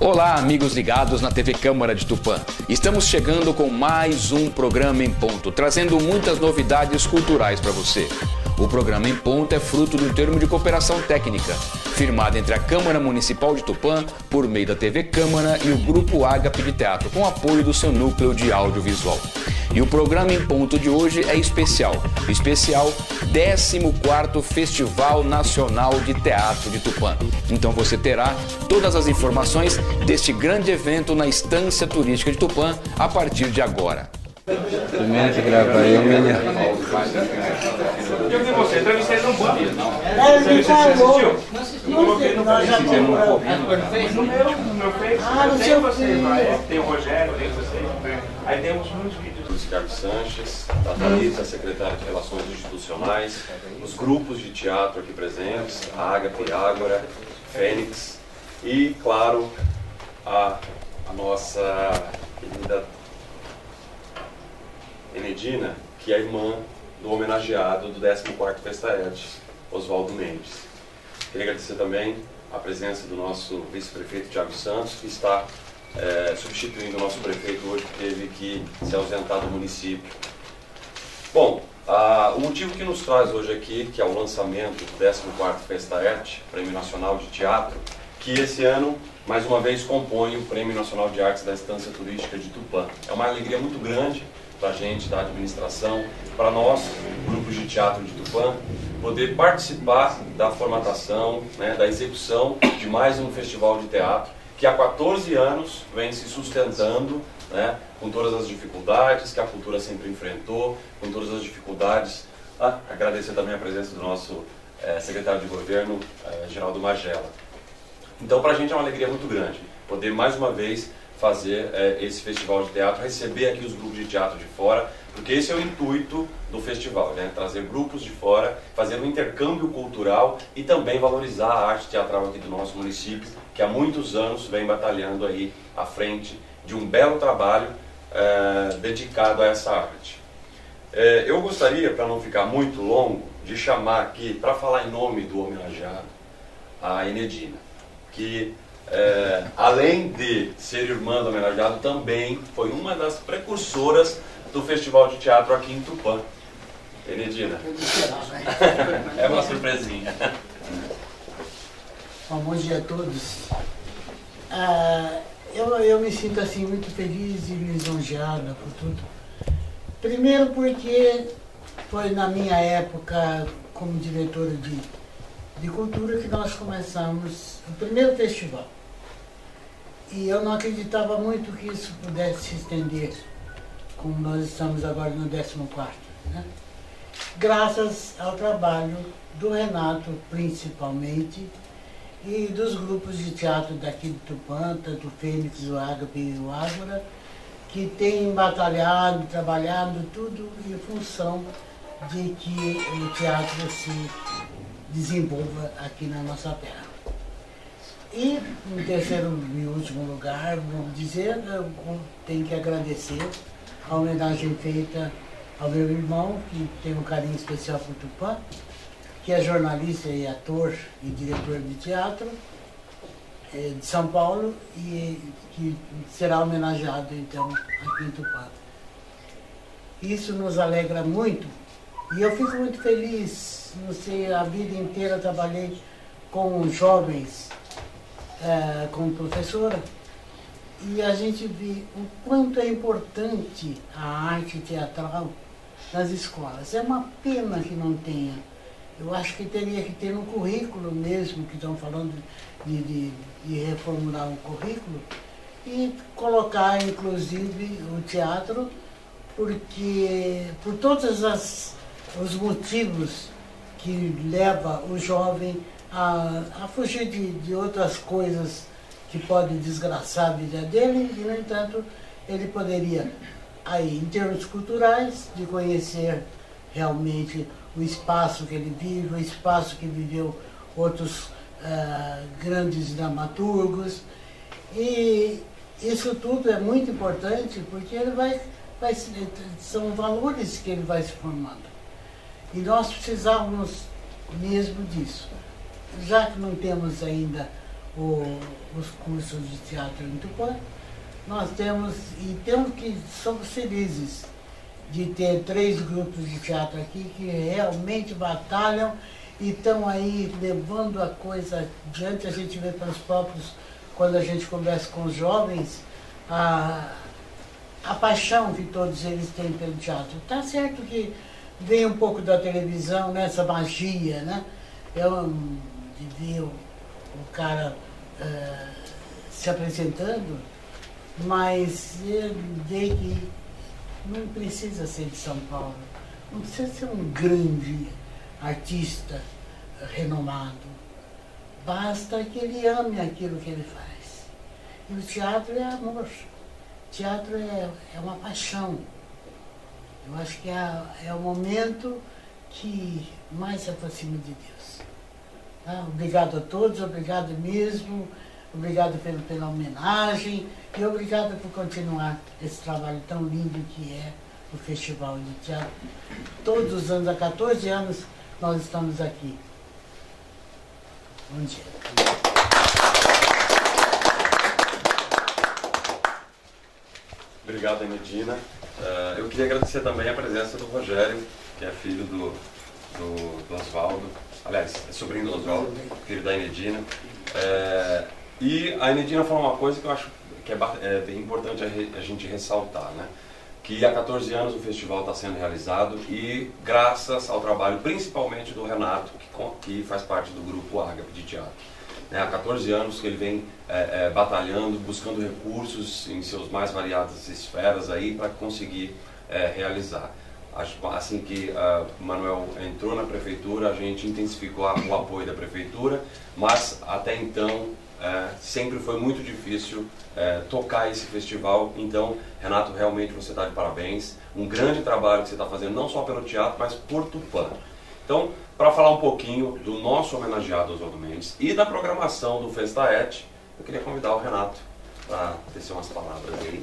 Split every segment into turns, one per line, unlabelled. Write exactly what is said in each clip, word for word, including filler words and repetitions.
Olá, amigos ligados na T V Câmara de Tupã. Estamos chegando com mais um Programa em Ponto, trazendo muitas novidades culturais para você. O Programa em Ponto é fruto do termo de cooperação técnica, firmado entre a Câmara Municipal de Tupã, por meio da T V Câmara e o Grupo Ágape de Teatro, com apoio do seu núcleo de audiovisual. E o Programa em Ponto de hoje é especial. Especial décimo quarto Festival Nacional de Teatro de Tupã. Então você terá todas as informações deste grande evento na Estância Turística de Tupã a partir de agora.
Primeiro que grava aí, melhor.
Eu vi você, entrevistei no banco.
Ele falou.
Eu coloquei no Facebook. No meu, no meu Facebook.
Ah, no
tem
seu
vocês lá, é, tem o Rogério, tem vocês. Aí temos muitos vídeos.
Ricardo Sanches, da Thalita, secretária de Relações Institucionais, os grupos de teatro aqui presentes, a Ágape, Ágora, Fênix e, claro, a, a nossa querida Enedina, que é a irmã do homenageado do décimo quarto Festaet, Oswaldo Mendes. Queria agradecer também a presença do nosso vice-prefeito Thiago Santos, que está É, substituindo o nosso prefeito hoje, que teve que se ausentar do município. Bom, a, o motivo que nos traz hoje aqui, que é o lançamento do décimo quarto Festaet, Prêmio Nacional de Teatro, que esse ano, mais uma vez, compõe o Prêmio Nacional de Artes da Estância Turística de Tupã. É uma alegria muito grande para a gente da administração, para nós, grupos de teatro de Tupã, poder participar da formatação, né, da execução de mais um festival de teatro, que há quatorze anos vem se sustentando, né, com todas as dificuldades que a cultura sempre enfrentou, com todas as dificuldades. Ah, agradecer também a presença do nosso eh, secretário de governo, eh, Geraldo Magela. Então, para a gente é uma alegria muito grande poder mais uma vez fazer eh, esse festival de teatro, receber aqui os grupos de teatro de fora, porque esse é o intuito do festival, né? Trazer grupos de fora, fazer um intercâmbio cultural e também valorizar a arte teatral aqui do nosso município, que há muitos anos vem batalhando aí à frente de um belo trabalho eh, dedicado a essa arte. Eh, eu gostaria, para não ficar muito longo, de chamar aqui, para falar em nome do homenageado, a Enedina, que É, além de ser irmã do homenageado, também foi uma das precursoras do Festival de Teatro aqui em Tupã. Enedina. É uma surpresinha.
Bom, bom dia a todos. Ah, eu, eu me sinto assim muito feliz e lisonjeada por tudo. Primeiro porque foi na minha época como diretora de, de cultura que nós começamos o primeiro festival. E eu não acreditava muito que isso pudesse se estender, como nós estamos agora no décimo quarto, né? Graças ao trabalho do Renato, principalmente, e dos grupos de teatro daqui de Tupã, tanto o Fênix, o Ágape e o Ágora, que têm batalhado, trabalhado tudo em função de que o teatro se desenvolva aqui na nossa terra. E, em terceiro e último lugar, vamos dizer, eu tenho que agradecer a homenagem feita ao meu irmão, que tem um carinho especial por Tupã, que é jornalista e ator e diretor de teatro é, de São Paulo, e que será homenageado, então, aqui em Tupã. Isso nos alegra muito, e eu fico muito feliz. Não sei, a vida inteira trabalhei com jovens, É, como professora, e a gente vê o quanto é importante a arte teatral nas escolas. É uma pena que não tenha. Eu acho que teria que ter no currículo mesmo, que estão falando de, de, de reformular um currículo, e colocar inclusive o teatro, porque por todos as, os motivos que leva o jovem A, a fugir de, de outras coisas que podem desgraçar a vida dele, e, no entanto, ele poderia, aí, em termos culturais, de conhecer realmente o espaço que ele vive, o espaço que viveu outros uh, grandes dramaturgos. E isso tudo é muito importante, porque ele vai, vai, são valores que ele vai se formando. E nós precisávamos mesmo disso. Já que não temos ainda o, os cursos de teatro em Tupã. Nós temos, e temos que, somos felizes de ter três grupos de teatro aqui que realmente batalham e estão aí levando a coisa adiante. A gente vê pelos próprios, quando a gente conversa com os jovens, a, a paixão que todos eles têm pelo teatro. Tá certo que vem um pouco da televisão, nessa magia, né? Eu vi o, o cara uh, se apresentando, mas eu vi que não precisa ser de São Paulo, não precisa ser um grande artista renomado. Basta que ele ame aquilo que ele faz. E o teatro é amor. O teatro é, é uma paixão. Eu acho que é, é o momento que mais se aproxima de Deus. Tá? Obrigado a todos, obrigado mesmo, obrigado pelo, pela homenagem e obrigado por continuar esse trabalho tão lindo que é o Festival de Teatro. Todos os anos, há quatorze anos, nós estamos aqui. Bom dia.
Obrigado, Enedina. Uh, eu queria agradecer também a presença do Rogério, que é filho do, do, do Oswaldo, aliás, é sobrinho do Oswaldo, filho da Enedina. É, e a Enedina falou uma coisa que eu acho que é, é bem importante a, re, a gente ressaltar, né? Que há quatorze anos o festival está sendo realizado e graças ao trabalho principalmente do Renato, que, que faz parte do grupo Ágape de Teatro. É, há quatorze anos que ele vem é, é, batalhando, buscando recursos em seus mais variadas esferas aí para conseguir é, realizar. Assim que o uh, Manuel entrou na prefeitura, a gente intensificou o apoio da prefeitura, mas até então é, sempre foi muito difícil é, tocar esse festival. Então, Renato, realmente você está de parabéns. Um grande trabalho que você está fazendo, não só pelo teatro, mas por Tupã. Então, para falar um pouquinho do nosso homenageado Oswaldo Mendes e da programação do Festaet, eu queria convidar o Renato para tecer umas palavras aí.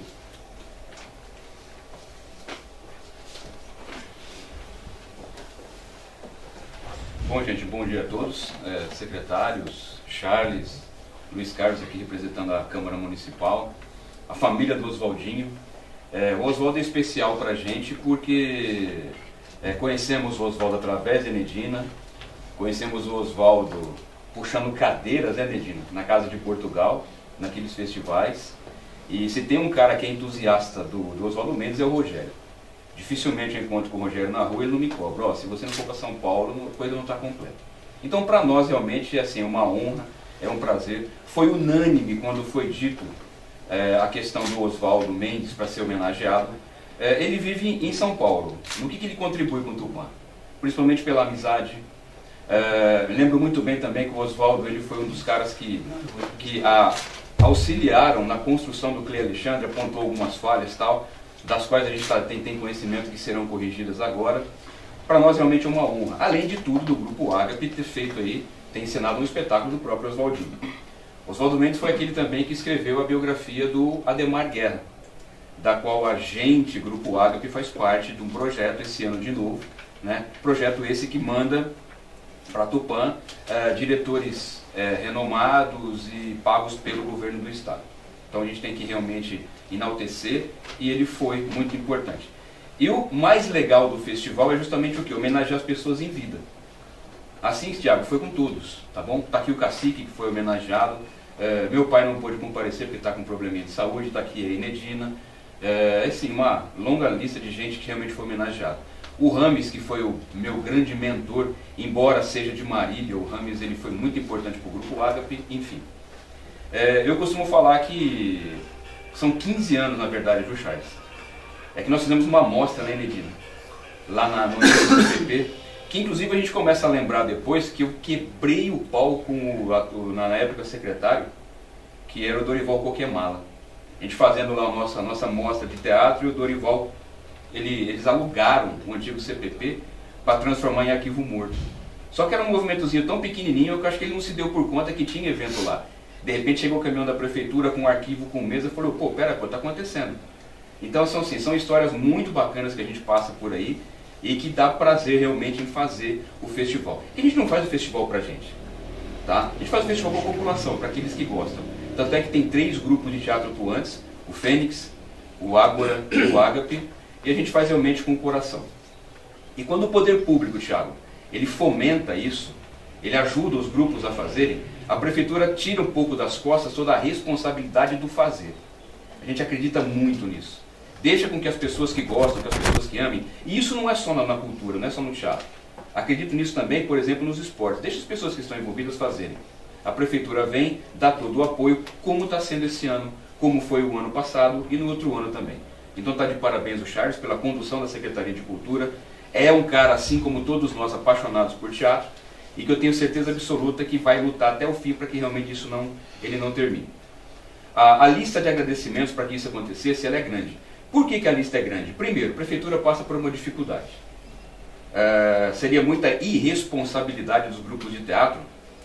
Bom, gente, bom dia a todos, é, secretários, Charles, Luiz Carlos aqui representando a Câmara Municipal, a família do Oswaldinho. É, o Oswaldo é especial para a gente porque é, conhecemos o Oswaldo através de Enedina, conhecemos o Oswaldo puxando cadeiras, né, Enedina, na Casa de Portugal, naqueles festivais. E se tem um cara que é entusiasta do, do Oswaldo Mendes é o Rogério. Dificilmente eu encontro com o Rogério na rua e ele não me cobra. Ó, se você não for para São Paulo, a coisa não está completa. Então, para nós, realmente, é assim, uma honra, é um prazer. Foi unânime quando foi dito é, a questão do Oswaldo Mendes para ser homenageado. É, ele vive em São Paulo. No que, que ele contribui com o Tupã? Principalmente pela amizade. É, lembro muito bem também que o Oswaldo ele foi um dos caras que, que a, auxiliaram na construção do Clê Alexandre, apontou algumas falhas e tal, das quais a gente tá, tem, tem conhecimento que serão corrigidas agora. Para nós realmente é uma honra. Além de tudo, do Grupo Ágape ter feito aí, ter encenado um espetáculo do próprio Oswaldinho. Oswaldo Mendes foi aquele também que escreveu a biografia do Ademar Guerra, da qual a gente, Grupo Ágape, faz parte de um projeto esse ano de novo, né? Projeto esse que manda para Tupã eh, diretores eh, renomados e pagos pelo governo do estado. Então a gente tem que realmente enaltecer, e ele foi muito importante. E o mais legal do festival é justamente o que? Homenagear as pessoas em vida. Assim, Thiago, foi com todos, tá bom? Tá aqui o cacique que foi homenageado, é, meu pai não pôde comparecer porque está com um probleminha de saúde, está aqui a Enedina, é assim, uma longa lista de gente que realmente foi homenageada. O Rames, que foi o meu grande mentor, embora seja de Marília, o Rames ele foi muito importante para o Grupo Ágape, enfim. É, eu costumo falar que são quinze anos, na verdade, viu, Charles? É que nós fizemos uma amostra, né, Enedina? Lá na, no C P P, que inclusive a gente começa a lembrar depois que eu quebrei o pau com o, o, na época, secretário, que era o Dorival Coquemala. A gente fazendo lá a nossa, a nossa amostra de teatro, e o Dorival, ele, eles alugaram o antigo C P P para transformar em arquivo morto. Só que era um movimentozinho tão pequenininho que eu acho que ele não se deu por conta que tinha evento lá. De repente chegou o caminhão da prefeitura com um arquivo com mesa e falou, pô, pera, o que está acontecendo? Então são, assim, são histórias muito bacanas que a gente passa por aí e que dá prazer realmente em fazer o festival. E a gente não faz o festival pra gente. Tá? A gente faz o festival com a população, para aqueles que gostam. Tanto é que tem três grupos de teatro atuantes, o Fênix, o Ágora e o Ágape, e a gente faz realmente com o coração. E quando o poder público, Thiago, ele fomenta isso, ele ajuda os grupos a fazerem, a prefeitura tira um pouco das costas toda a responsabilidade do fazer. A gente acredita muito nisso. Deixa com que as pessoas que gostam, que as pessoas que amem, e isso não é só na, na cultura, não é só no teatro. Acredito nisso também, por exemplo, nos esportes. Deixa as pessoas que estão envolvidas fazerem. A prefeitura vem, dá todo o apoio, como está sendo esse ano, como foi o ano passado e no outro ano também. Então está de parabéns o Charles pela condução da Secretaria de Cultura. É um cara, assim como todos nós, apaixonados por teatro, e que eu tenho certeza absoluta que vai lutar até o fim para que realmente isso não, ele não termine. A, a lista de agradecimentos para que isso acontecesse, ela é grande. Por que que a lista é grande? Primeiro, a prefeitura passa por uma dificuldade. Uh, seria muita irresponsabilidade dos grupos de teatro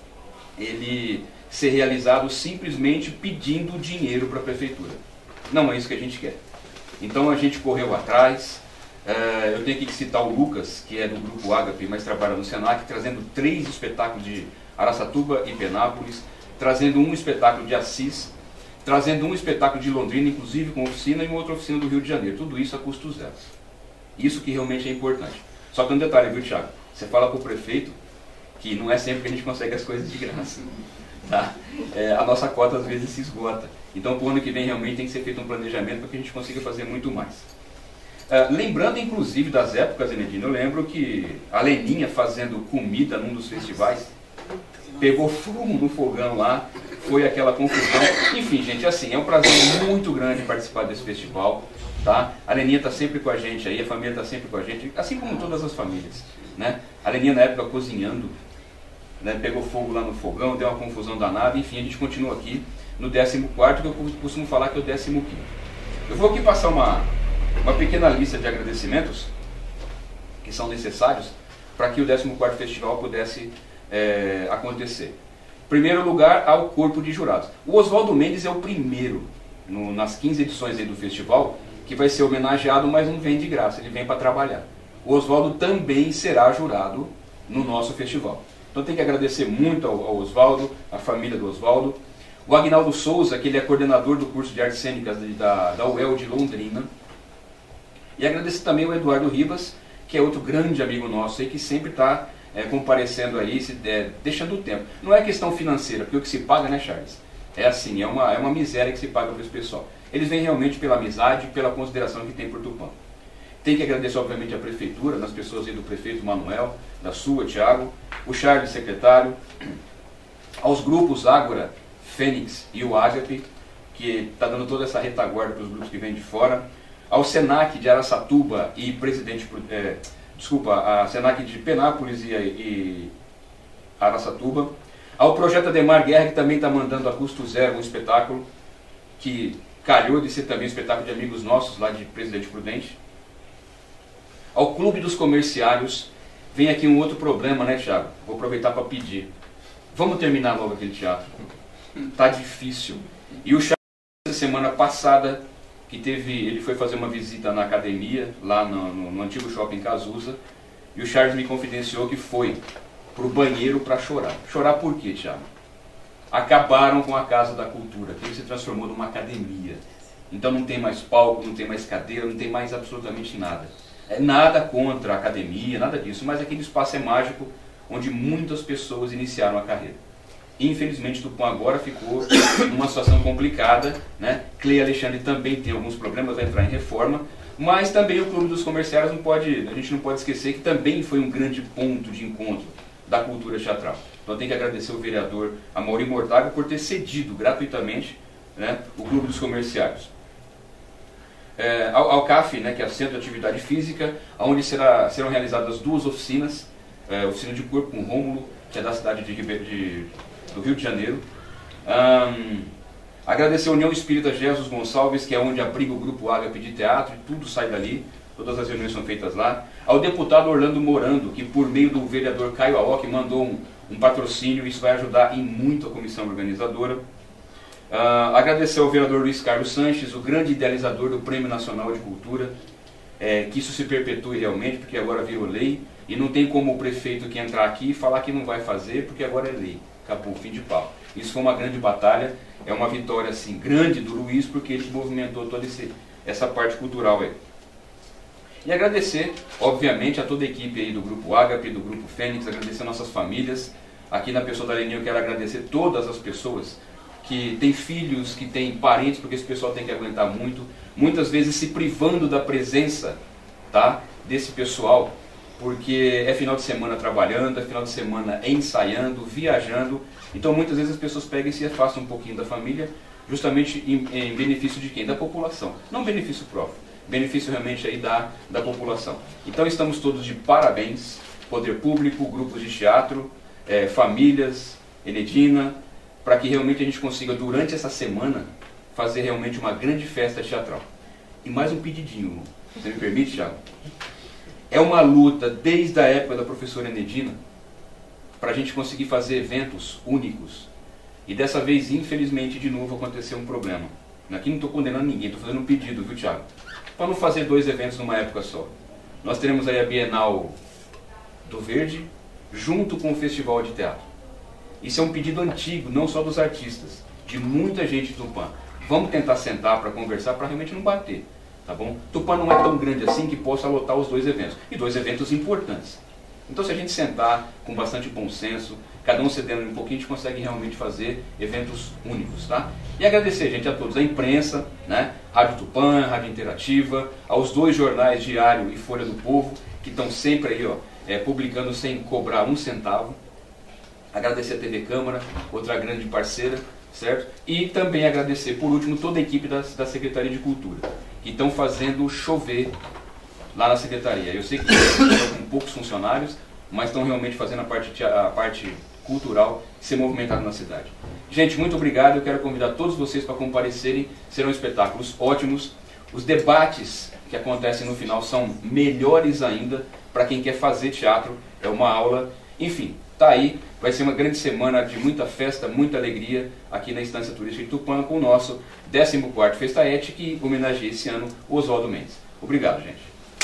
ele ser realizado simplesmente pedindo dinheiro para a prefeitura. Não é isso que a gente quer. Então a gente correu atrás. Uh, eu tenho aqui que citar o Lucas, que é do grupo Ágape, mas trabalha no Senac, trazendo três espetáculos de Araçatuba e Penápolis, trazendo um espetáculo de Assis, trazendo um espetáculo de Londrina, inclusive com oficina, e uma outra oficina do Rio de Janeiro. Tudo isso a custo zero. Isso que realmente é importante. Só que um detalhe, viu, Thiago? Você fala para o prefeito que não é sempre que a gente consegue as coisas de graça. Tá? É, a nossa cota às vezes se esgota. Então, para o ano que vem, realmente tem que ser feito um planejamento para que a gente consiga fazer muito mais. Uh, lembrando, inclusive, das épocas, Enedina, eu lembro que a Leninha fazendo comida num dos festivais, pegou fogo no fogão lá, foi aquela confusão. Enfim, gente, assim, é um prazer muito grande participar desse festival. Tá? A Leninha está sempre com a gente aí, a família está sempre com a gente, assim como todas as famílias. Né? A Leninha na época cozinhando, né, pegou fogo lá no fogão, deu uma confusão danada, enfim, a gente continua aqui no décimo quarto, que eu costumo falar que é o décimo quinto. Eu vou aqui passar uma, uma pequena lista de agradecimentos que são necessários para que o décimo quarto festival pudesse é, acontecer. Em primeiro lugar, ao corpo de jurados. O Oswaldo Mendes é o primeiro, no, nas quinze edições aí do festival, que vai ser homenageado, mas não vem de graça, ele vem para trabalhar. O Oswaldo também será jurado no nosso festival. Então tem que agradecer muito ao, ao Oswaldo, à família do Oswaldo. O Agnaldo Souza, que ele é coordenador do curso de artes cênicas de, da, da U E L de Londrina. E agradecer também ao Eduardo Ribas, que é outro grande amigo nosso aí, que sempre está é, comparecendo aí, se, é, deixando o tempo. Não é questão financeira, porque o que se paga, né, Charles? É assim, é uma, é uma miséria que se paga para esse pessoal. Eles vêm realmente pela amizade e pela consideração que tem por Tupã. Tem que agradecer, obviamente, à prefeitura, nas pessoas aí do prefeito Manuel, da sua, Thiago, o Charles, secretário, aos grupos Ágora, Fênix e o Ágape, que está dando toda essa retaguarda para os grupos que vêm de fora, ao Senac de Araçatuba e Presidente, é, desculpa, a Senac de Penápolis e, e Araçatuba, ao Projeto Ademar Guerra, que também está mandando a custo zero um espetáculo, que calhou de ser também um espetáculo de amigos nossos, lá de Presidente Prudente. Ao Clube dos Comerciários, vem aqui um outro problema, né, Thiago? Vou aproveitar para pedir. Vamos terminar logo aquele teatro. Tá difícil. E o Charles, semana passada, que teve, ele foi fazer uma visita na academia, lá no, no, no antigo shopping Cazuza, e o Charles me confidenciou que foi pro banheiro para chorar. Chorar por quê, Thiago? Acabaram com a Casa da Cultura, que se transformou numa academia. Então não tem mais palco, não tem mais cadeira, não tem mais absolutamente nada. É nada contra a academia, nada disso, mas aquele espaço é mágico onde muitas pessoas iniciaram a carreira. Infelizmente, Tupã agora ficou numa situação complicada, né? Cleia Alexandre também tem alguns problemas, vai entrar em reforma, mas também o Clube dos Comerciários não pode, a gente não pode esquecer que também foi um grande ponto de encontro da cultura teatral. Então tem que agradecer o vereador Amaury Mortágua por ter cedido gratuitamente, né, o Clube dos Comerciários. É, ao, ao C A F, né, que é o Centro de Atividade Física, onde será, serão realizadas duas oficinas, é, oficina de corpo com Rômulo, que é da cidade de, de, do Rio de Janeiro. Um, agradecer a União Espírita Jesus Gonçalves, que é onde abriga o Grupo Ágape de Teatro, e tudo sai dali, todas as reuniões são feitas lá. Ao deputado Orlando Morando, que por meio do vereador Caio Aoki mandou um, um patrocínio, isso vai ajudar em muito a comissão organizadora. Uh, agradecer ao vereador Luiz Carlos Sanches, o grande idealizador do Prêmio Nacional de Cultura, é, que isso se perpetue realmente, porque agora virou lei. e não tem como o prefeito que entrar aqui e falar que não vai fazer, porque agora é lei. Acabou, fim de papo. Isso foi uma grande batalha, é uma vitória assim, grande do Luiz, porque ele movimentou toda esse, essa parte cultural aí. E agradecer, obviamente, a toda a equipe aí do Grupo Ágape, do Grupo Fênix, agradecer nossas famílias. Aqui na pessoa da Leninha eu quero agradecer todas as pessoas que têm filhos, que têm parentes, porque esse pessoal tem que aguentar muito, muitas vezes se privando da presença, tá, desse pessoal, porque é final de semana trabalhando, é final de semana ensaiando, viajando, então muitas vezes as pessoas pegam e se afastam um pouquinho da família, justamente em, em benefício de quem? Da população, não benefício próprio, benefício realmente aí da, da população. Então estamos todos de parabéns, poder público, grupos de teatro, é, famílias, Enedina, para que realmente a gente consiga durante essa semana fazer realmente uma grande festa teatral. E mais um pedidinho, você me permite, Thiago? É uma luta desde a época da professora Enedina para a gente conseguir fazer eventos únicos. E dessa vez, infelizmente, de novo aconteceu um problema. Aqui não estou condenando ninguém, estou fazendo um pedido, viu, Thiago? Para não fazer dois eventos numa época só. Nós teremos aí a Bienal do Verde, junto com o Festival de Teatro. Isso é um pedido antigo, não só dos artistas, de muita gente de Tupã. Vamos tentar sentar para conversar, para realmente não bater. Tá bom? Tupã não é tão grande assim que possa lotar os dois eventos. E dois eventos importantes. Então se a gente sentar com bastante bom senso, cada um cedendo um pouquinho, a gente consegue realmente fazer eventos únicos, tá? E agradecer, gente, a todos, a imprensa, né? Rádio Tupã, Rádio Interativa, aos dois jornais, Diário e Folha do Povo, que estão sempre aí, ó, é, publicando sem cobrar um centavo. Agradecer a T V Câmara, outra grande parceira, certo? E também agradecer, por último, toda a equipe da, da Secretaria de Cultura, que estão fazendo chover lá na Secretaria. Eu sei que estão com poucos funcionários, mas estão realmente fazendo a parte, a parte cultural ser movimentada na cidade. Gente, muito obrigado. Eu quero convidar todos vocês para comparecerem. Serão espetáculos ótimos. Os debates que acontecem no final são melhores ainda para quem quer fazer teatro. É uma aula. Enfim, tá aí. Vai ser uma grande semana de muita festa, muita alegria aqui na Estância Turística de Tupã com o nosso décimo quarto Festa Et, que homenageia esse ano o Oswaldo Mendes. Obrigado, gente.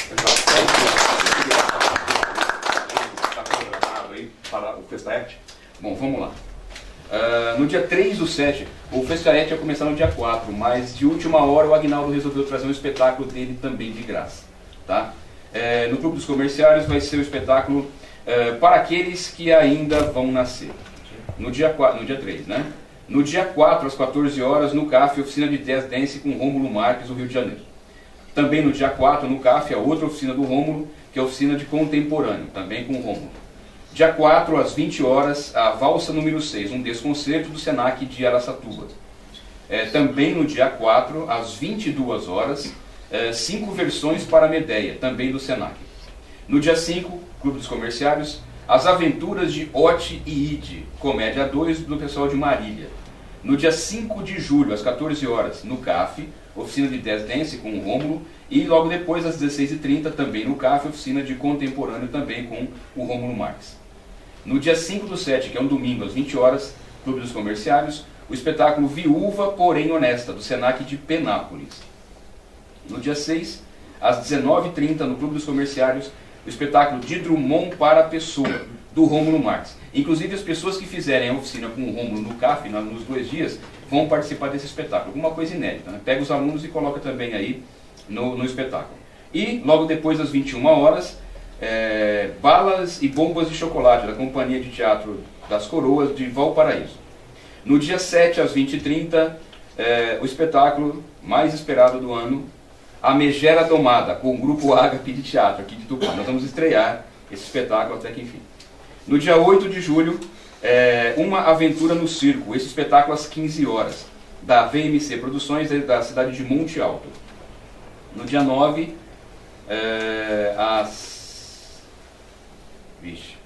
Está programado aí para o Festa Et? Bom, vamos lá. Uh, no dia três do sete, o Festa Et ia começar no dia quatro, mas de última hora o Agnaldo resolveu trazer um espetáculo dele também de graça. Tá? Uh, no Clube dos Comerciários vai ser o espetáculo Uh, para aqueles que ainda vão nascer, no dia, quatro, no dia três, né? No dia quatro, às quatorze horas, no C A F, oficina de Jazz Dance com Rômulo Marques, do Rio de Janeiro. Também no dia quatro, no C A F, a outra oficina do Rômulo, que é a oficina de contemporâneo, também com o Rômulo. Dia quatro, às vinte horas, a Valsa número seis, um desconcerto do Senac de Araçatuba. É, também no dia quatro, às vinte e duas horas, é, cinco versões para a Medeia, também do Senac. No dia cinco, Clube dos Comerciários, As Aventuras de Oti e Ide, Comédia dois, do pessoal de Marília. No dia cinco de julho, às quatorze horas, no C A F, oficina de Jazz Dance com o Rômulo. E logo depois, às dezesseis e trinta, também no C A F, oficina de contemporâneo também com o Rômulo Marques. No dia cinco do sete, que é um domingo, às vinte horas, Clube dos Comerciários, o espetáculo Viúva, porém honesta, do Senac de Penápolis. No dia seis, às dezenove e trinta, no Clube dos Comerciários, o espetáculo de Drummond para a Pessoa, do Rômulo Marques. Inclusive as pessoas que fizerem a oficina com o Rômulo no C A F, nos dois dias, vão participar desse espetáculo. Alguma coisa inédita, né? Pega os alunos e coloca também aí no, no espetáculo. E logo depois, às vinte e uma horas, é, Balas e Bombas de Chocolate, da Companhia de Teatro das Coroas de Valparaíso. No dia sete, às vinte e trinta, é, o espetáculo mais esperado do ano, A Megera Domada, com o Grupo Ágape de Teatro, aqui de Tupã. Nós vamos estrear esse espetáculo até que enfim. No dia oito de julho, é, Uma Aventura no Circo, esse espetáculo às quinze horas, da V M C Produções, da cidade de Monte Alto. No dia nove, é, às... Vixe.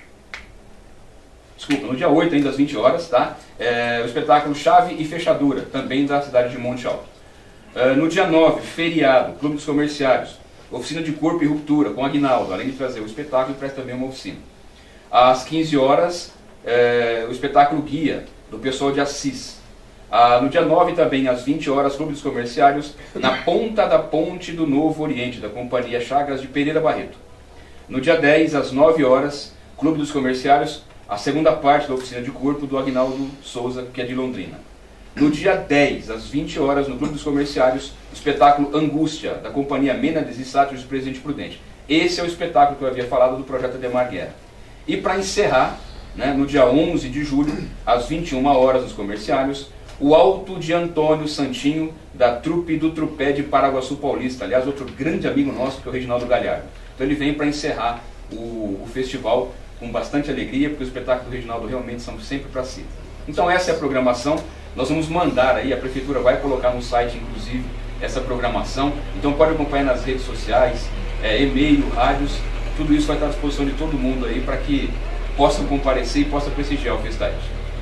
Desculpa, no dia oito, ainda às vinte horas, tá? É, o espetáculo Chave e Fechadura, também da cidade de Monte Alto. Uh, no dia nove, feriado, Clube dos Comerciários, oficina de Corpo e Ruptura com Aguinaldo, além de trazer o espetáculo, traz também uma oficina. Às quinze horas, uh, o espetáculo Guia, do pessoal de Assis. Uh, no dia nove também, às vinte horas, Clube dos Comerciários, Na Ponta da Ponte do Novo Oriente, da Companhia Chagas de Pereira Barreto. No dia dez, às nove horas, Clube dos Comerciários, a segunda parte da oficina de corpo do Aguinaldo Souza, que é de Londrina. No dia dez, às vinte horas, no Clube dos Comerciários, o espetáculo Angústia, da companhia Mênades e Sátiros do Presidente Prudente. Esse é o espetáculo que eu havia falado do projeto Ademar Guerra. E para encerrar, né, no dia onze de julho, às vinte e uma horas, nos Comerciários, o Alto de Antônio Santinho, da trupe do Trupé de Paraguaçu Paulista. Aliás, outro grande amigo nosso, que é o Reginaldo Galhardo. Então ele vem para encerrar o, o festival com bastante alegria, porque o espetáculo do Reginaldo realmente são sempre para cima. Então essa é a programação. Nós vamos mandar aí, a Prefeitura vai colocar no site, inclusive, essa programação. Então pode acompanhar nas redes sociais, é, e-mail, rádios, tudo isso vai estar à disposição de todo mundo aí para que possam comparecer e possam prestigiar o Festaet.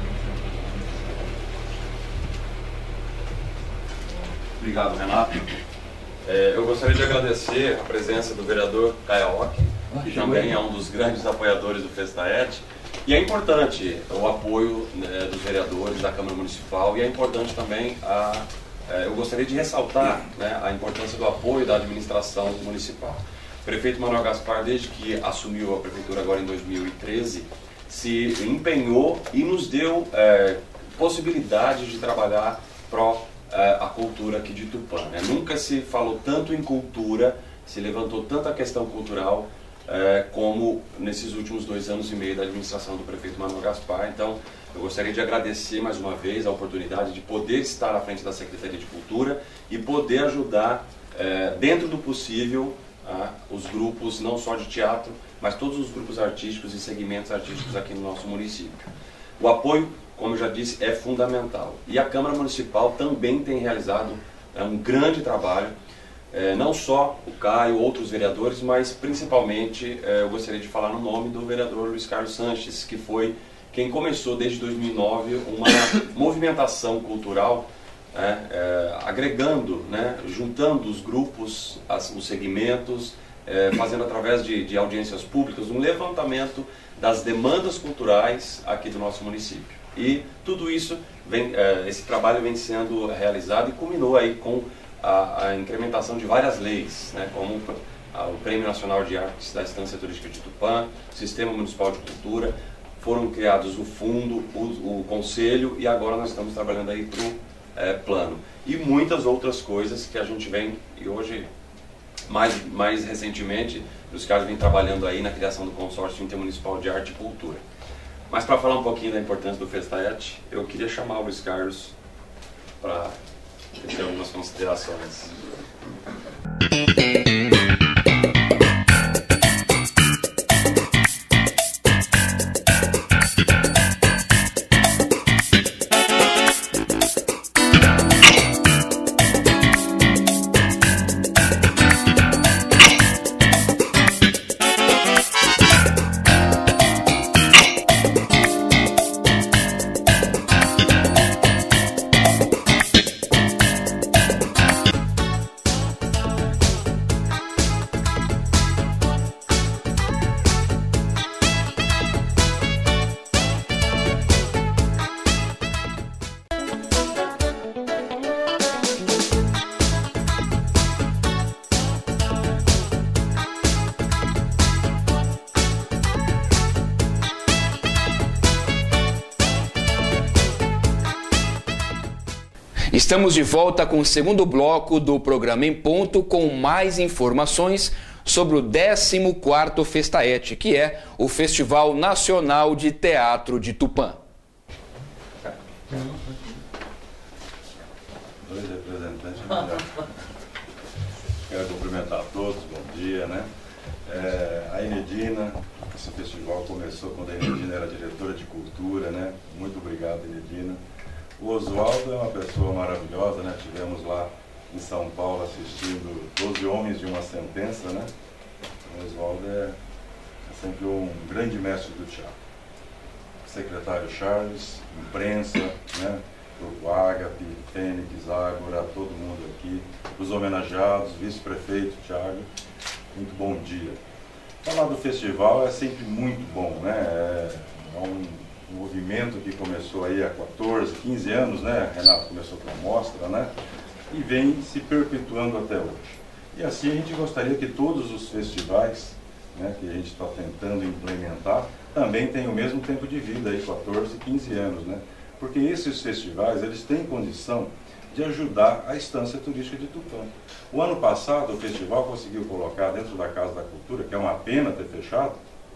Obrigado, Renato. É, eu gostaria de agradecer a presença do vereador Caioque, que também é um dos grandes apoiadores do Festaet. E é importante o apoio, né, dos vereadores da Câmara Municipal, e é importante também, a, é, eu gostaria de ressaltar, né, a importância do apoio da administração municipal. O prefeito Manuel Gaspar, desde que assumiu a prefeitura agora em dois mil e treze, se empenhou e nos deu é, possibilidade de trabalhar pró é, a cultura aqui de Tupã, né? Nunca se falou tanto em cultura, se levantou tanta questão cultural, É, como nesses últimos dois anos e meio da administração do prefeito Manuel Gaspar. Então, eu gostaria de agradecer mais uma vez a oportunidade de poder estar à frente da Secretaria de Cultura e poder ajudar, é, dentro do possível, ah, os grupos, não só de teatro, mas todos os grupos artísticos e segmentos artísticos aqui no nosso município. O apoio, como eu já disse, é fundamental. E a Câmara Municipal também tem realizado é, um grande trabalho. É, não só o Caio, outros vereadores, mas principalmente é, eu gostaria de falar no nome do vereador Luiz Carlos Sanches, que foi quem começou desde dois mil e nove uma movimentação cultural, é, é, agregando, né, juntando os grupos, as, os segmentos, é, fazendo através de, de audiências públicas um levantamento das demandas culturais aqui do nosso município. E tudo isso, vem, é, esse trabalho vem sendo realizado e culminou aí com A, a incrementação de várias leis, né, como a, o Prêmio Nacional de Artes da Estância Turística de Tupã, o Sistema Municipal de Cultura, foram criados o fundo, o, o conselho, e agora nós estamos trabalhando aí para o é, plano. E muitas outras coisas que a gente vem, e hoje, mais, mais recentemente, os caras vêm trabalhando aí na criação do Consórcio Intermunicipal de Arte e Cultura. Mas para falar um pouquinho da importância do Festaet, eu queria chamar o Luiz Carlos para ter algumas considerações.
Estamos de volta com o segundo bloco do programa Em Ponto, com mais informações sobre o décimo quarto Festaet, que é o Festival Nacional de Teatro de Tupã.
Dois representantes melhor. Quero cumprimentar a todos, bom dia, né? É, a Enedina, esse festival começou quando a Enedina era diretora de cultura, né? Muito obrigado, Enedina. O Oswaldo é uma pessoa maravilhosa, né? Tivemos lá em São Paulo assistindo Doze Homens de uma Sentença, né? O Oswaldo é, é sempre um grande mestre do teatro. Secretário Charles, imprensa, né? Grupo Ágape, Fênix, Ágora, todo mundo aqui, os homenageados, vice-prefeito Thiago, muito bom dia. Falar do festival é sempre muito bom, né? É, é um movimento que começou aí há quatorze, quinze anos, né? Renato começou com a mostra, né? E vem se perpetuando até hoje. E assim a gente gostaria que todos os festivais né, que a gente está tentando implementar, também tem o mesmo tempo de vida, aí, quatorze, quinze anos, né? Porque esses festivais, eles têm condição de ajudar a estância turística de Tupã. O ano passado, o festival conseguiu colocar dentro da Casa da Cultura, que é uma pena ter fechado,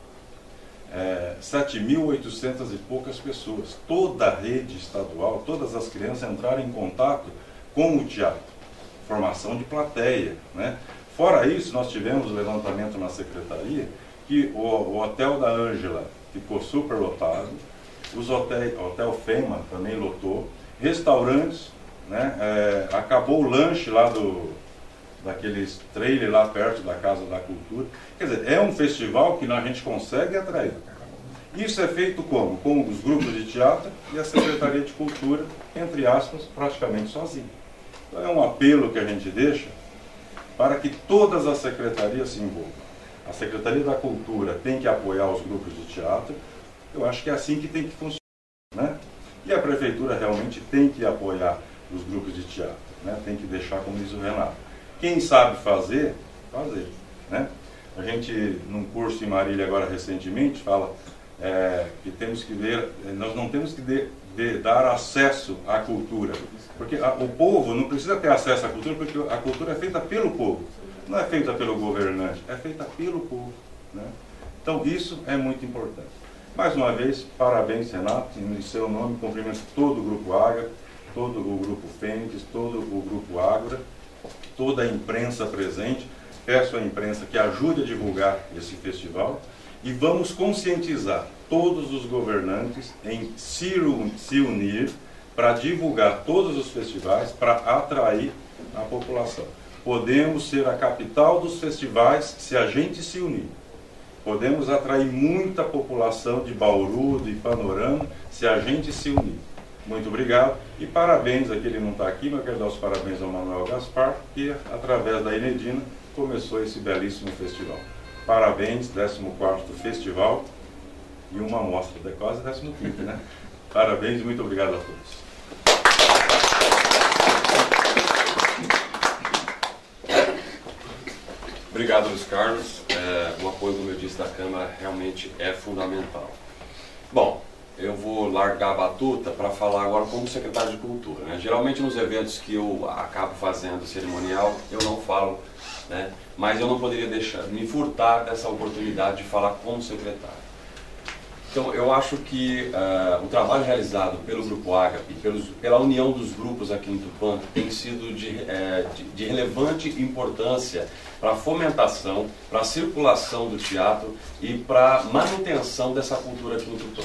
é, sete mil e oitocentas e poucas pessoas. Toda a rede estadual, todas as crianças entraram em contato com o teatro. Formação de plateia, né? Fora isso, nós tivemos o levantamento na secretaria que o, o Hotel da Ângela ficou super lotado, os hotéis, o Hotel Fema também lotou, restaurantes, né? É, acabou o lanche lá do, daqueles trailer lá perto da Casa da Cultura. Quer dizer, é um festival que a gente consegue atrair. Isso é feito como? Com os grupos de teatro e a Secretaria de Cultura, entre aspas, praticamente sozinho. Então é um apelo que a gente deixa para que todas as secretarias se envolvam. A Secretaria da Cultura tem que apoiar os grupos de teatro. Eu acho que é assim que tem que funcionar, né? E a Prefeitura realmente tem que apoiar os grupos de teatro, né? Tem que deixar, como diz o Renato, quem sabe fazer, fazer, né? A gente, num curso em Marília agora recentemente, fala é, que temos que ver, nós não temos que de, de, dar acesso à cultura, porque a, o povo não precisa ter acesso à cultura, porque a cultura é feita pelo povo, não é feita pelo governante, é feita pelo povo, né? Então isso é muito importante. Mais uma vez, parabéns, Renato, em seu nome, cumprimento todo o Grupo Ágora, todo o Grupo Fênix, todo o Grupo Ágora, toda a imprensa presente. Peço à imprensa que ajude a divulgar esse festival e vamos conscientizar todos os governantes em se unir para divulgar todos os festivais, para atrair a população. Podemos ser a capital dos festivais se a gente se unir. Podemos atrair muita população de Bauru, de Panorama, se a gente se unir. Muito obrigado e parabéns, aqui ele não está aqui, mas eu quero dar os parabéns ao Manuel Gaspar, que através da Inedina começou esse belíssimo festival. Parabéns, décimo quarto festival e uma amostra, de quase décimo quinto, né? Parabéns e muito obrigado a todos.
Obrigado, Luiz Carlos. É, o apoio, como eu disse, da Câmara realmente é fundamental. Bom, eu vou largar a batuta para falar agora como secretário de Cultura, né? Geralmente nos eventos que eu acabo fazendo cerimonial, eu não falo, né? Mas eu não poderia deixar, me furtar dessa oportunidade de falar como secretário. Então, eu acho que uh, o trabalho realizado pelo Grupo Ágape, pelos, pela união dos grupos aqui em Tupã, tem sido de, uh, de, de relevante importância para a fomentação, para a circulação do teatro e para a manutenção dessa cultura aqui em Tupã.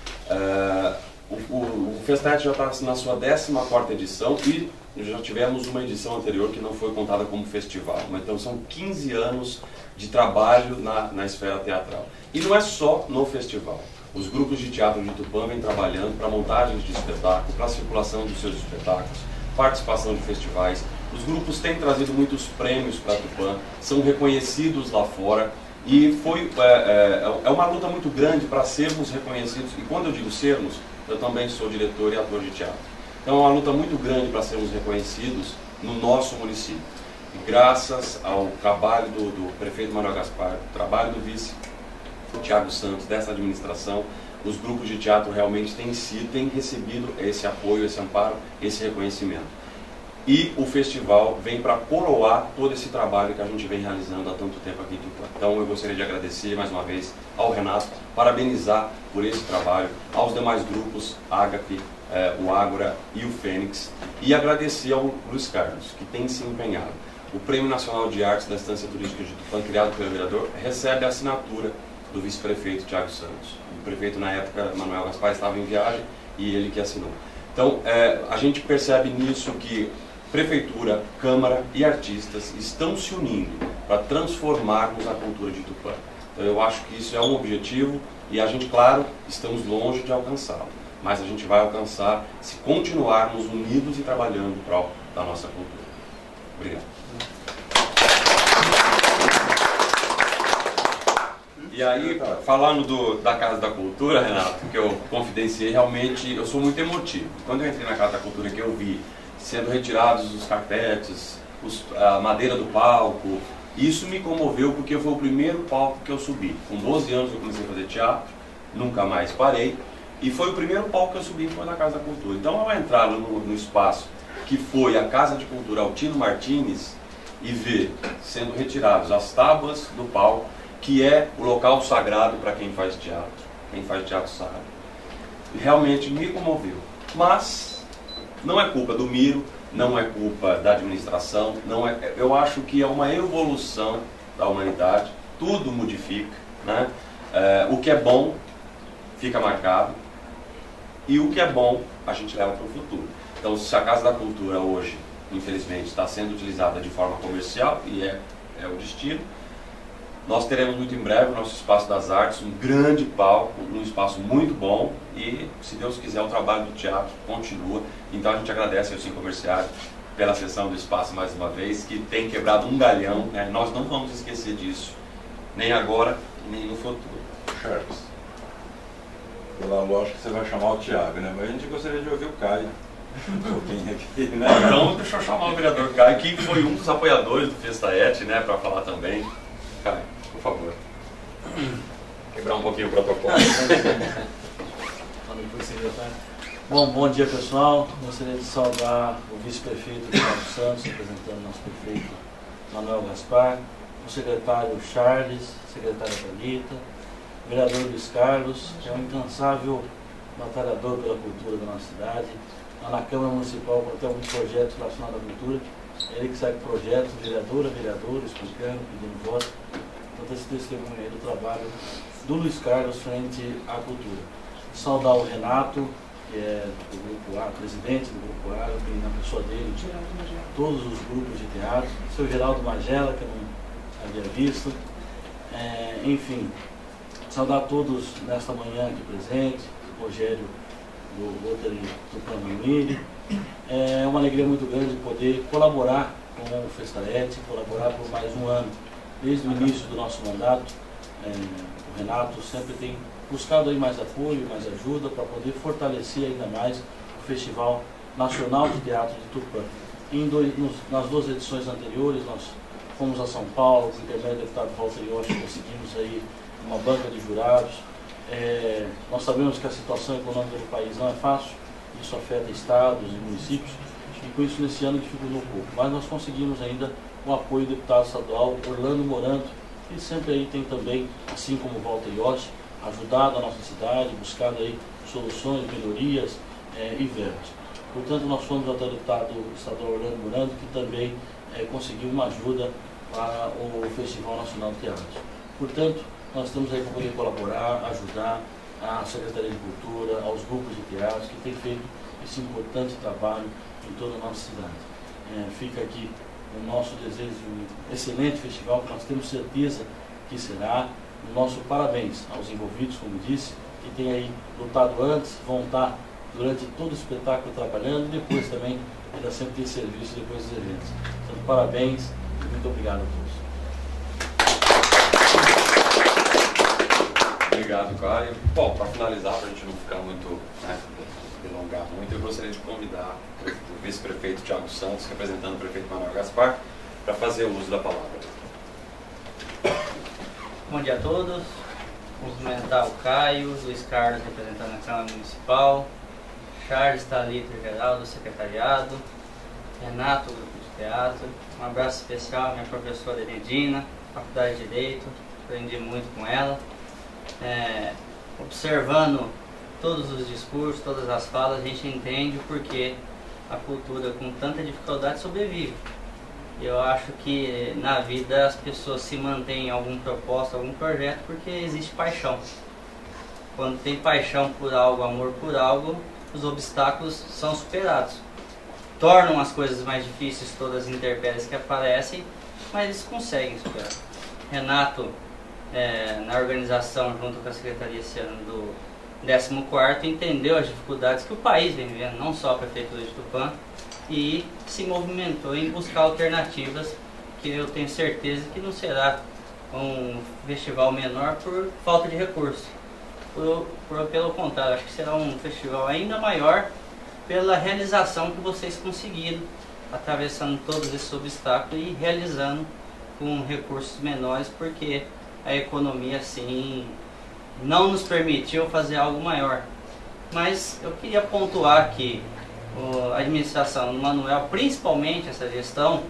Uh, o, o, o Festaet já está na sua décima quarta edição e já tivemos uma edição anterior que não foi contada como festival. Mas, então são quinze anos de trabalho na, na esfera teatral. E não é só no festival. Os grupos de teatro de Tupã vêm trabalhando para montagens de espetáculo, para a circulação dos seus espetáculos, participação de festivais. Os grupos têm trazido muitos prêmios para Tupã, são reconhecidos lá fora. E foi, é, é, é uma luta muito grande para sermos reconhecidos. E quando eu digo sermos, eu também sou diretor e ator de teatro. Então é uma luta muito grande para sermos reconhecidos no nosso município. E graças ao trabalho do, do prefeito Manuel Gaspar, do trabalho do vice Tiago Santos, dessa administração, os grupos de teatro realmente têm, sido, têm recebido esse apoio, esse amparo, esse reconhecimento. E o festival vem para coroar todo esse trabalho que a gente vem realizando há tanto tempo aqui em Tupã. Então eu gostaria de agradecer mais uma vez ao Renato, parabenizar por esse trabalho, aos demais grupos, Ágape, eh, o Ágora e o Fênix, e agradecer ao Luiz Carlos, que tem se empenhado. O Prêmio Nacional de Artes da Estância Turística de Tupã, criado pelo vereador, recebe a assinatura do vice-prefeito Tiago Santos. O prefeito, na época, Manuel Gaspar, estava em viagem e ele que assinou. Então, é, a gente percebe nisso que prefeitura, câmara e artistas estão se unindo para transformarmos a cultura de Tupã. Então, eu acho que isso é um objetivo e a gente, claro, estamos longe de alcançá-lo, mas a gente vai alcançar se continuarmos unidos e trabalhando em prol da nossa cultura. Obrigado. E aí, falando do, da Casa da Cultura, Renato, que eu confidenciei, realmente eu sou muito emotivo. Quando eu entrei na Casa da Cultura, que eu vi sendo retirados os carpetes, os, a madeira do palco Isso me comoveu porque foi o primeiro palco que eu subi. Com doze anos eu comecei a fazer teatro, nunca mais parei. E foi o primeiro palco que eu subi, foi na Casa da Cultura. Então ao entrar no, no espaço que foi a Casa de Cultura Altino Martins e ver sendo retirados as tábuas do palco, que é o local sagrado para quem faz teatro, quem faz teatro sabe, realmente me comoveu. Mas não é culpa do Miro, não é culpa da administração, não é, eu acho que é uma evolução da humanidade, tudo modifica, né? É, o que é bom fica marcado e o que é bom a gente leva para o futuro. Então, se a Casa da Cultura hoje, infelizmente, está sendo utilizada de forma comercial, e é, é o destino, nós teremos muito em breve o nosso Espaço das Artes, um grande palco, um espaço muito bom, e, se Deus quiser, o trabalho do teatro continua. Então, a gente agradece ao Sim Comerciário pela sessão do espaço mais uma vez, que tem quebrado um galhão, né? Nós não vamos esquecer disso, nem agora, nem no futuro.
Charles, pela lógica você vai chamar o Thiago, né? Mas a gente gostaria de ouvir o Caio. Um pouquinho aqui, né?
Então, deixa eu chamar o vereador Caio, que foi um dos apoiadores do Festaet, né, para falar também. Caio, por favor. Quebrar um pouquinho o protocolo.
Bom, bom dia, pessoal. Gostaria de saudar o vice-prefeito Thiago Santos, representando nosso prefeito Manuel Gaspar, o secretário Charles, secretária Thalita, o vereador Luiz Carlos, que é um incansável batalhador pela cultura da nossa cidade. Lá na Câmara Municipal, quando tem algum projeto relacionado à cultura, ele que segue o projeto, vereadora, vereador, explicando, pedindo voto. Então, esse testemunho aí do trabalho do Luiz Carlos frente à cultura. Saudar o Renato, que é do Grupo A, presidente do Grupo A, e na pessoa dele, todos os grupos de teatro, o seu Geraldo Magela, que eu não havia visto. É, enfim, saudar todos nesta manhã aqui presente, o Rogério do Rotary Tupã Miri. É uma alegria muito grande poder colaborar com o Festaet, colaborar por mais um ano. Desde o início do nosso mandato, é, o Renato sempre tem buscado aí mais apoio, mais ajuda para poder fortalecer ainda mais o Festival Nacional de Teatro de Tupã. Em dois, nos, nas duas edições anteriores, nós fomos a São Paulo, com o intermédio do deputado Walter Yoshi, conseguimos aí uma banca de jurados. É, nós sabemos que a situação econômica do país não é fácil, isso afeta estados e municípios, e com isso nesse ano dificultou um pouco. Mas nós conseguimos ainda o apoio do deputado estadual Orlando Moranto, que sempre aí tem também, assim como o Walter Yoshi, ajudado a nossa cidade, buscado aí soluções, melhorias é, e verbas. Portanto, nós fomos até o deputado estadual Orlando Moranto, que também é, conseguiu uma ajuda para o Festival Nacional de Teatro. Portanto, nós estamos aí para poder colaborar, ajudar a Secretaria de Cultura, aos grupos de teatro, que têm feito esse importante trabalho em toda a nossa cidade. É, fica aqui o nosso desejo de um excelente festival, que nós temos certeza que será. O nosso parabéns aos envolvidos, como disse, que têm aí lutado antes, vão estar durante todo o espetáculo trabalhando e depois também ainda sempre tem serviço depois dos eventos. Então, parabéns e muito obrigado a todos.
Obrigado, Caio. Bom, para finalizar, para a gente não ficar muito, né, delongar muito, eu gostaria de convidar o vice-prefeito Thiago Santos, representando o prefeito Manuel Gaspar, para fazer o uso da palavra.
Bom dia a todos. Cumprimentar o Caio, Luiz Carlos, representando a Câmara Municipal, Charles, Thalita, Geraldo, secretariado, Renato, grupo de teatro. Um abraço especial à minha professora Enedina, Faculdade de Direito, aprendi muito com ela. É, observando todos os discursos, todas as falas, a gente entende o porquê a cultura com tanta dificuldade sobrevive. Eu acho que na vida as pessoas se mantêm em algum propósito, algum projeto, porque existe paixão. Quando tem paixão por algo, amor por algo, os obstáculos são superados. Tornam as coisas mais difíceis, todas as intempéries que aparecem, mas eles conseguem superar. Renato, É, na organização, junto com a Secretaria esse ano do décimo quarto, entendeu as dificuldades que o país vem vivendo, não só a Prefeitura de Tupã, e se movimentou em buscar alternativas que eu tenho certeza que não será um festival menor por falta de recursos. Por, por, pelo contrário, acho que será um festival ainda maior pela realização que vocês conseguiram, atravessando todos esses obstáculos e realizando com recursos menores, porque a economia assim não nos permitiu fazer algo maior. Mas eu queria pontuar aqui a administração do Manuel, principalmente essa gestão,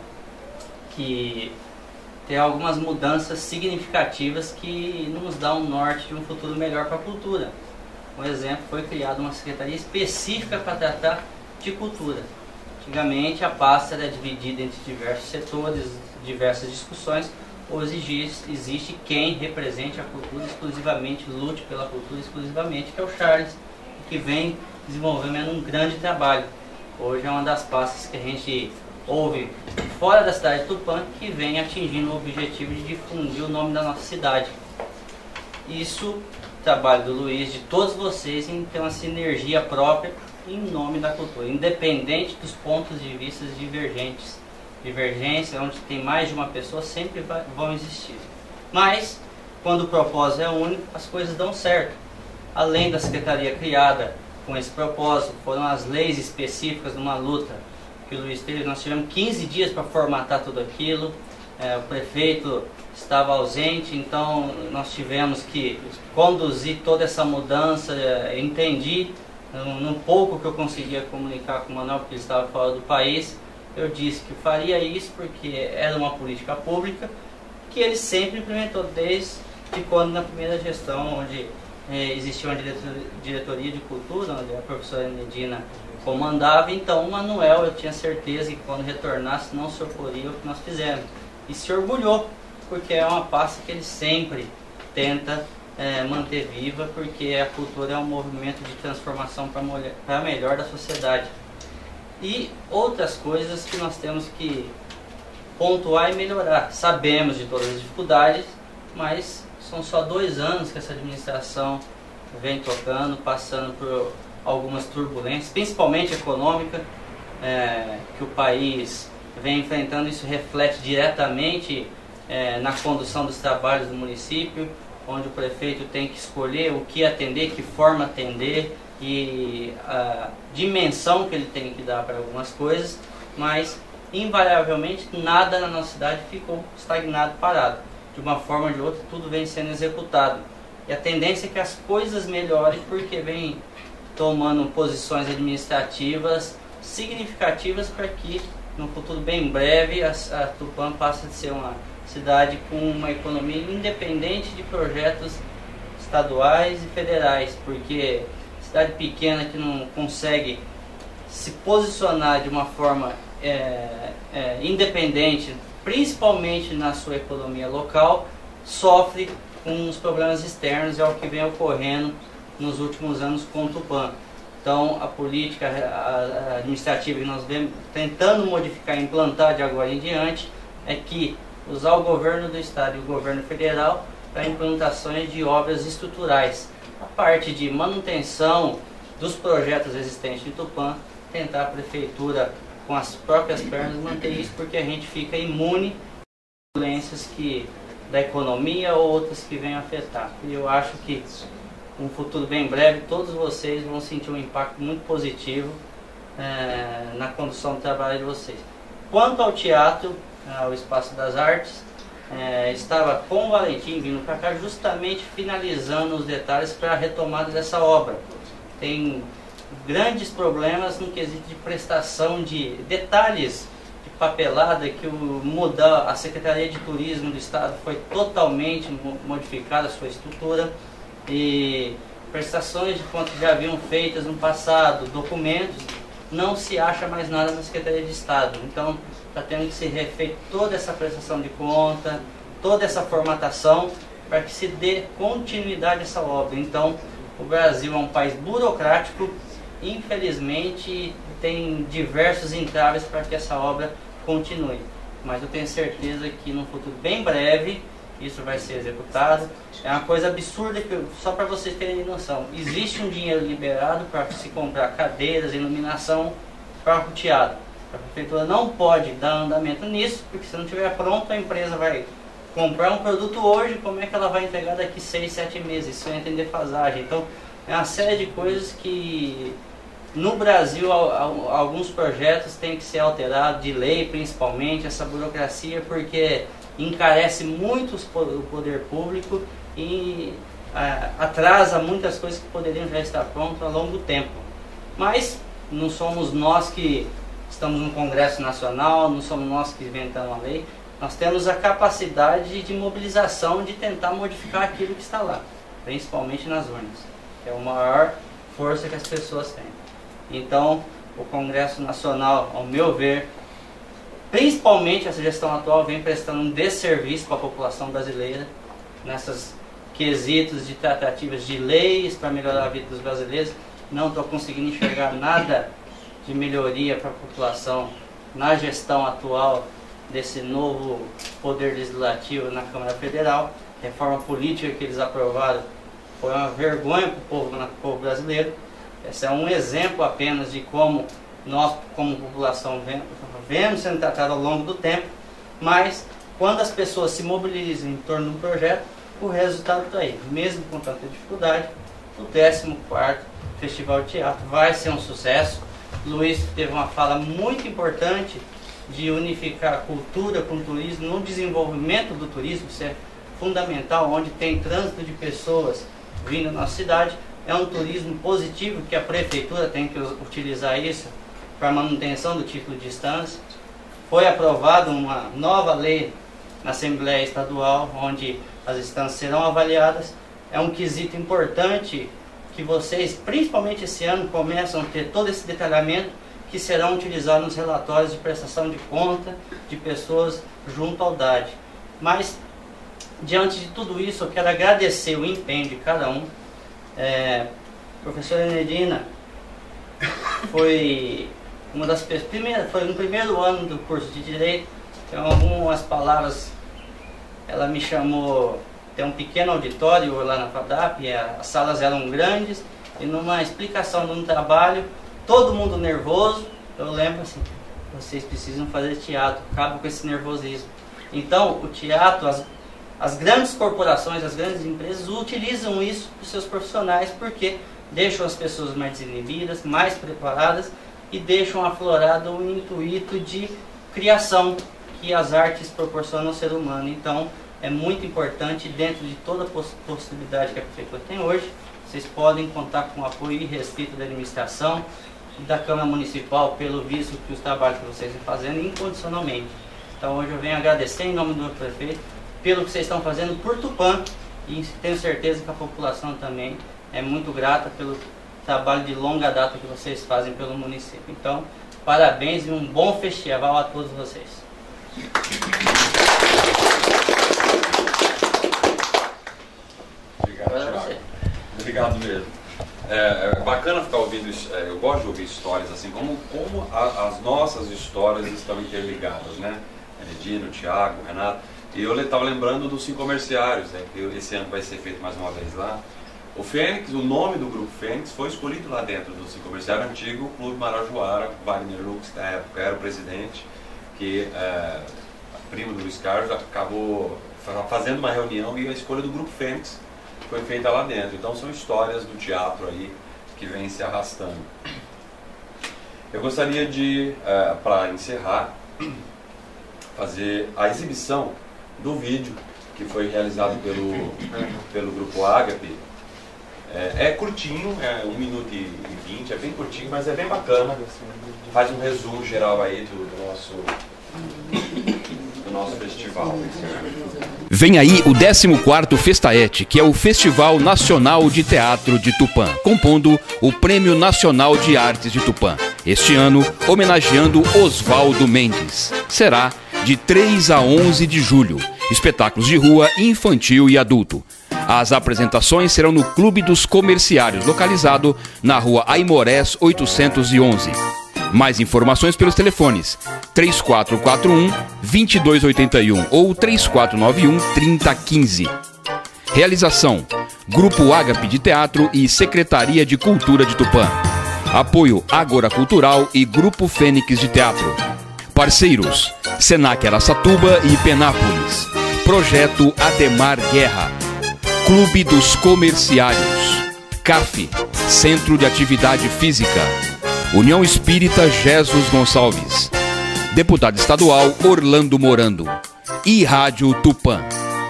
que tem algumas mudanças significativas que nos dão um norte de um futuro melhor para a cultura. Um exemplo, foi criada uma secretaria específica para tratar de cultura. Antigamente a pasta era dividida entre diversos setores, diversas discussões. Hoje existe, existe quem represente a cultura exclusivamente, lute pela cultura exclusivamente, que é o Charles, que vem desenvolvendo um grande trabalho. Hoje é uma das pastas que a gente ouve fora da cidade de Tupã, que vem atingindo o objetivo de difundir o nome da nossa cidade. Isso, trabalho do Luiz, de todos vocês, em ter uma sinergia própria em nome da cultura, independente dos pontos de vista divergentes. Divergência, onde tem mais de uma pessoa, sempre vai, vão existir. Mas, quando o propósito é único, as coisas dão certo. Além da secretaria criada com esse propósito, foram as leis específicas de uma luta que o Luiz teve. Nós tivemos quinze dias para formatar tudo aquilo, é, o prefeito estava ausente, então nós tivemos que conduzir toda essa mudança. É, entendi, num pouco que eu conseguia comunicar com o Manuel, porque ele estava fora do país, eu disse que faria isso porque era uma política pública que ele sempre implementou desde quando na primeira gestão, onde é, existia uma diretoria, diretoria de cultura, onde a professora Medina comandava. Então o Manuel, eu tinha certeza que quando retornasse não se oporia ao que nós fizemos. E se orgulhou, porque é uma pasta que ele sempre tenta é, manter viva, porque a cultura é um movimento de transformação para melhor da sociedade. E outras coisas que nós temos que pontuar e melhorar. Sabemos de todas as dificuldades, mas são só dois anos que essa administração vem tocando, passando por algumas turbulências, principalmente econômica, é, que o país vem enfrentando. Isso reflete diretamente é, na condução dos trabalhos do município, onde o prefeito tem que escolher o que atender, que forma atender e a dimensão que ele tem que dar para algumas coisas, mas invariavelmente nada na nossa cidade ficou estagnado, parado. De uma forma ou de outra, tudo vem sendo executado. E a tendência é que as coisas melhorem, porque vem tomando posições administrativas significativas para que, no futuro bem breve, a, a Tupã passe a ser uma cidade com uma economia independente de projetos estaduais e federais, porque cidade pequena que não consegue se posicionar de uma forma é, é, independente, principalmente na sua economia local, sofre com os problemas externos. É o que vem ocorrendo nos últimos anos com o Tupã. Então a política a, a administrativa que nós vemos tentando modificar e implantar de agora em diante é que usar o governo do estado e o governo federal para implantações de obras estruturais. A parte de manutenção dos projetos existentes em Tupã, tentar a prefeitura com as próprias pernas manter isso, porque a gente fica imune a violências que, da economia ou outras que venham afetar. E eu acho que um futuro bem breve todos vocês vão sentir um impacto muito positivo é, na condução do trabalho de vocês. Quanto ao teatro, ao Espaço das Artes, É, estava com o Valentim vindo para cá justamente finalizando os detalhes para a retomada dessa obra. Tem grandes problemas no quesito de prestação de detalhes de papelada, que o mudar a Secretaria de Turismo do Estado foi totalmente modificada a sua estrutura, e prestações de contas que já haviam feitas no passado, documentos, não se acha mais nada na Secretaria de Estado. Então está tendo que ser refeita toda essa prestação de conta, toda essa formatação, para que se dê continuidade a essa obra. Então o Brasil é um país burocrático, infelizmente tem diversos entraves para que essa obra continue. Mas eu tenho certeza que no futuro bem breve isso vai ser executado. É uma coisa absurda, que, só para vocês terem noção, existe um dinheiro liberado para se comprar cadeiras, iluminação para o teatro. A prefeitura não pode dar andamento nisso, porque se não estiver pronto, a empresa vai comprar um produto hoje, como é que ela vai entregar daqui seis, sete meses? Isso é entender defasagem. Então, é uma série de coisas que, no Brasil, alguns projetos têm que ser alterados, de lei principalmente, essa burocracia, porque encarece muito o poder público e ah, atrasa muitas coisas que poderiam já estar prontas ao longo do tempo. Mas não somos nós que estamos no Congresso Nacional, não somos nós que inventamos a lei. Nós temos a capacidade de mobilização de tentar modificar aquilo que está lá, principalmente nas urnas, que é a maior força que as pessoas têm. Então, o Congresso Nacional, ao meu ver, principalmente essa gestão atual, vem prestando um desserviço para a população brasileira, nessas quesitos de tratativas de leis para melhorar a vida dos brasileiros. Não estou conseguindo enxergar nada de melhoria para a população na gestão atual desse novo poder legislativo na Câmara Federal. A reforma política que eles aprovaram foi uma vergonha para o povo, para o povo brasileiro. Esse é um exemplo apenas de como nós, como população, vemos sendo tratados ao longo do tempo, mas quando as pessoas se mobilizam em torno de um projeto, o resultado está aí. Mesmo com tanta dificuldade, o décimo quarto Festival de Teatro vai ser um sucesso. Luiz teve uma fala muito importante de unificar a cultura com o turismo, no desenvolvimento do turismo. Isso é fundamental, onde tem trânsito de pessoas vindo na nossa cidade. É um turismo positivo, que a prefeitura tem que utilizar isso para manutenção do título de estância. Foi aprovada uma nova lei na Assembleia Estadual, onde as estâncias serão avaliadas. É um quesito importante que vocês, principalmente esse ano, começam a ter todo esse detalhamento, que serão utilizados nos relatórios de prestação de conta de pessoas junto ao D A D. Mas, diante de tudo isso, eu quero agradecer o empenho de cada um. É, professora Enedina foi uma das primeiras, foi no primeiro ano do curso de Direito. Tem algumas palavras, ela me chamou, tem um pequeno auditório lá na FADAP, e as salas eram grandes, e numa explicação de um trabalho, todo mundo nervoso, eu lembro assim, vocês precisam fazer teatro, acaba com esse nervosismo. Então, o teatro, as, as grandes corporações, as grandes empresas utilizam isso para os seus profissionais, porque deixam as pessoas mais desinibidas, mais preparadas, e deixam aflorado o intuito de criação que as artes proporcionam ao ser humano. Então, é muito importante, dentro de toda a poss possibilidade que a prefeitura tem hoje, vocês podem contar com o apoio irrestrito da administração e da Câmara Municipal, pelo visto que os trabalhos que vocês estão fazendo incondicionalmente. Então, hoje eu venho agradecer em nome do meu prefeito pelo que vocês estão fazendo por Tupã, e tenho certeza que a população também é muito grata pelo trabalho de longa data que vocês fazem pelo município. Então, parabéns e um bom festival a todos vocês.
Obrigado, Thiago. Obrigado mesmo. É, é bacana ficar ouvindo isso, é, eu gosto de ouvir histórias assim, como, como a, as nossas histórias estão interligadas, né? Enedina, o Thiago, o Renato. E eu estava lembrando dos cinco comerciários, né? Que esse ano vai ser feito mais uma vez lá. O Fênix, o nome do grupo Fênix foi escolhido lá dentro do cinco comerciário antigo, Clube Marajoara. Wagner Lux, na época, era o presidente, que é, primo do Luiz Carlos, acabou fazendo uma reunião e a escolha do grupo Fênix foi feita lá dentro. Então são histórias do teatro aí que vem se arrastando. Eu gostaria de, é, para encerrar, fazer a exibição do vídeo que foi realizado pelo, pelo grupo Ágape. É, é curtinho, é um minuto e vinte, é bem curtinho, mas é bem bacana. Faz um resumo geral aí do, do nosso, do nosso festival.
Vem aí o décimo quarto Festaete, que é o Festival Nacional de Teatro de Tupã, compondo o Prêmio Nacional de Artes de Tupã. Este ano, homenageando Oswaldo Mendes. Será de três a onze de julho. Espetáculos de rua, infantil e adulto. As apresentações serão no Clube dos Comerciários, localizado na rua Aimorés oitocentos e onze. Mais informações pelos telefones três quatro quatro um, dois dois oito um ou três quatro nove um, três zero um cinco. Realização: Grupo Ágape de Teatro e Secretaria de Cultura de Tupã. Apoio Ágora Cultural e Grupo Fênix de Teatro. Parceiros: Senac Araçatuba e Penápolis. Projeto Ademar Guerra. Clube dos Comerciários. C A F, Centro de Atividade Física. União Espírita Jesus Gonçalves. Deputado Estadual Orlando Morando. e Rádio Tupã.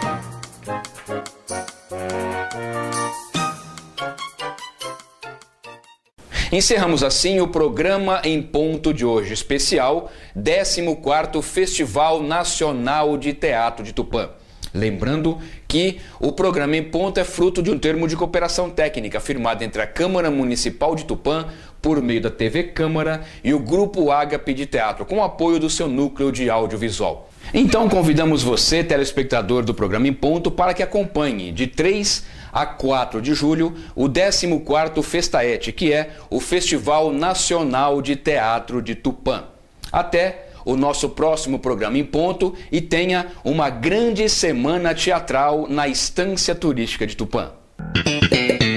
Encerramos assim o programa Em Ponto de hoje, especial décimo quarto Festival Nacional de Teatro de Tupã. Lembrando que o programa Em Ponto é fruto de um termo de cooperação técnica firmado entre a Câmara Municipal de Tupã, por meio da T V Câmara, e o Grupo Ágape de Teatro, com o apoio do seu núcleo de audiovisual. Então convidamos você, telespectador do programa Em Ponto, para que acompanhe de três a quatro de julho o décimo quarto Festaete, que é o Festival Nacional de Teatro de Tupã. Até o nosso próximo programa Em Ponto e tenha uma grande semana teatral na Estância Turística de Tupã.